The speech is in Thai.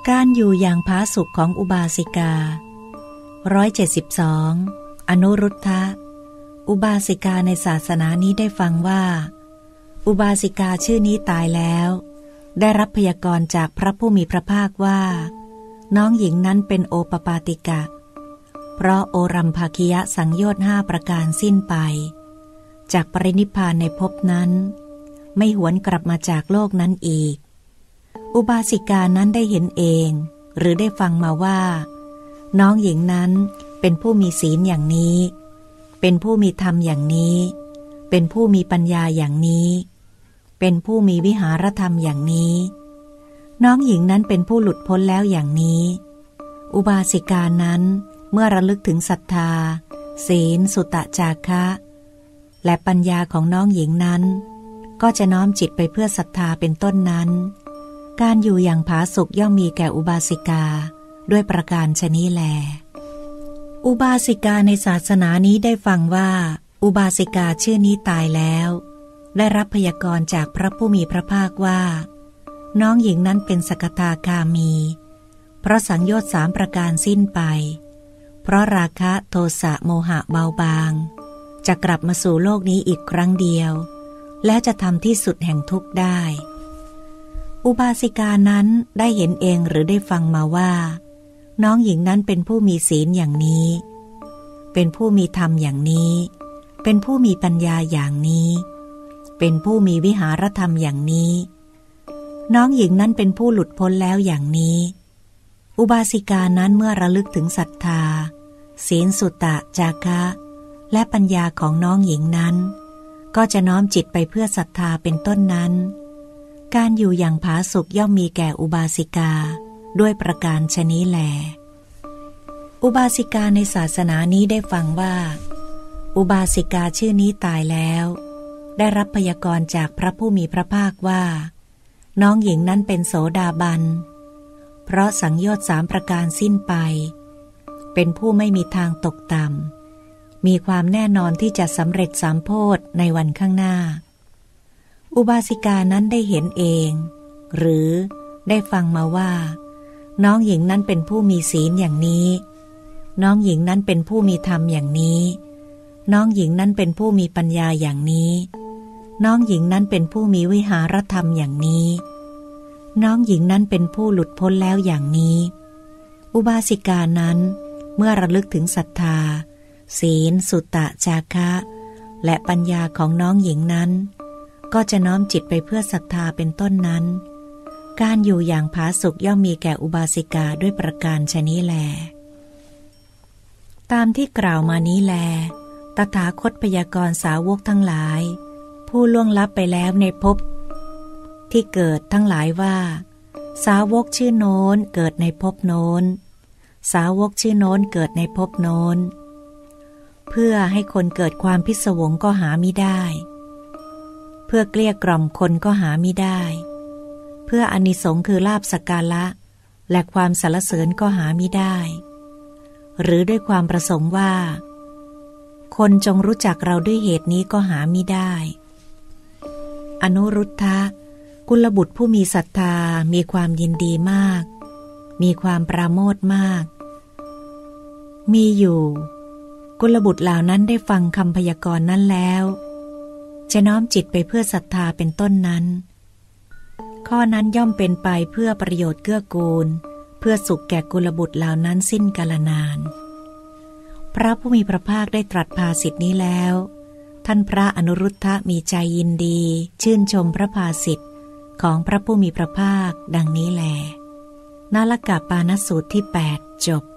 การอยู่อย่างผาสุกของอุบาสิกา172อนุรุทธะอุบาสิกาในศาสนานี้ได้ฟังว่าอุบาสิกาชื่อนี้ตายแล้วได้รับพยากรณ์จากพระผู้มีพระภาคว่าน้องหญิงนั้นเป็นโอปปาติกะเพราะโอรัมภคิยสังโยชน์5ประการสิ้นไปจากปรินิพพานในภพนั้นไม่หวนกลับมาจากโลกนั้นอีกอุบาสิกานั้นได้เห็นเองหรือได้ฟังมาว่าน้องหญิงนั้นเป็นผู้มีศีลอย่างนี้เป็นผู้มีธรรมอย่างนี้เป็นผู้มีปัญญาอย่างนี้เป็นผู้มีวิหารธรรมอย่างนี้น้องหญิงนั้นเป็นผู้หลุดพ้นแล้วอย่างนี้อุบาสิกานั้นเมื่อระลึกถึงศรัทธาศีลสุตจาคะและปัญญาของน้องหญิงนั้นก็จะน้อมจิตไปเพื่อศรัทธาเป็นต้นนั้นการอยู่อย่างผาสุกย่อมมีแก่อุบาสิกาด้วยประการฉะนี้แลอุบาสิกาในศาสนานี้ได้ฟังว่าอุบาสิกาชื่อนี้ตายแล้วได้รับพยากรณ์จากพระผู้มีพระภาคว่าน้องหญิงนั้นเป็นสกทาคามีเพราะสังโยชน์3ประการสิ้นไปเพราะราคะโทสะโมหะเบาบางจะกลับมาสู่โลกนี้อีกครั้งเดียวและจะทำที่สุดแห่งทุกข์ได้อุบาสิกานั้นได้เห็นเองหรือได้ฟังมาว่าน้องหญิงนั้นเป็นผู้มีศีลอย่างนี้เป็นผู้มีธรรมอย่างนี้เป็นผู้มีปัญญาอย่างนี้เป็นผู้มีวิหารธรรมอย่างนี้น้องหญิงนั้นเป็นผู้หลุดพ้นแล้วอย่างนี้อุบาสิกานั้นเมื่อระลึกถึงศรัทธาศีลสุตจาคะและปัญญาของน้องหญิงนั้นก็จะน้อมจิตไปเพื่อศรัทธาเป็นต้นนั้นการอยู่อย่างผาสุกย่อมมีแก่อุบาสิกาด้วยประการฉะนี้แลอุบาสิกาในศาสนานี้ได้ฟังว่าอุบาสิกาชื่อนี้ตายแล้วได้รับพยากรณ์จากพระผู้มีพระภาคว่าน้องหญิงนั้นเป็นโสดาบันเพราะสังโยชน์3ประการสิ้นไปเป็นผู้ไม่มีทางตกต่ำมีความแน่นอนที่จะสำเร็จสามโพธิในวันข้างหน้าอุบาสิกานั้นได้เห็นเองหรือได้ฟังมาว่าน้องหญิงนั้นเป็นผู้มีศีลอย่างนี้น้องหญิงนั้นเป็นผู้มีธรรมอย่างนี้น้องหญิงนั้นเป็นผู้มีปัญญาอย่างนี้น้องหญิงนั้นเป็นผู้มีวิหารธรรมอย่างนี้น้องหญิงนั้นเป็นผู้หลุดพ้นแล้วอย่างนี้อุบาสิกานั้นเมื่อระลึกถึงศรัทธาศีลสุตจาคะและปัญญาของน้องหญิงนั้นก็จะน้อมจิตไปเพื่อศรัทธาเป็นต้นนั้นการอยู่อย่างผาสุกย่อมมีแก่อุบาสิกาด้วยประการฉะนี้แลตามที่กล่าวมานี้แลตถาคตพยากรณ์สาวกทั้งหลายผู้ล่วงลับไปแล้วในภพที่เกิดทั้งหลายว่าสาวกชื่อโน้นเกิดในภพโน้นสาวกชื่อโน้นเกิดในภพโน้นเพื่อให้คนเกิดความพิศวงก็หามิได้เพื่อเกลี้ยกล่อมคนก็หามิได้เพื่ออานิสงส์คือลาภสักการะและความสรรเสริญก็หามิได้หรือด้วยความประสงค์ว่าคนจงรู้จักเราด้วยเหตุนี้ก็หามิได้อนุรุทธะกุลบุตรผู้มีศรัทธามีความยินดีมากมีความปราโมทย์มากมีอยู่กุลบุตรเหล่านั้นได้ฟังคำพยากรณ์นั้นแล้วจะน้อมจิตไปเพื่อศรัทธาเป็นต้นนั้นข้อนั้นย่อมเป็นไปเพื่อประโยชน์เกื้อกูลเพื่อสุขแก่กุลบุตรเหล่านั้นสิ้นกาลนานพระผู้มีพระภาคได้ตรัสภาษิตนี้แล้วท่านพระอนุรุทธะมีใจยินดีชื่นชมพระภาษิตของพระผู้มีพระภาคดังนี้แลนาลกะปานสูตรที่8จบ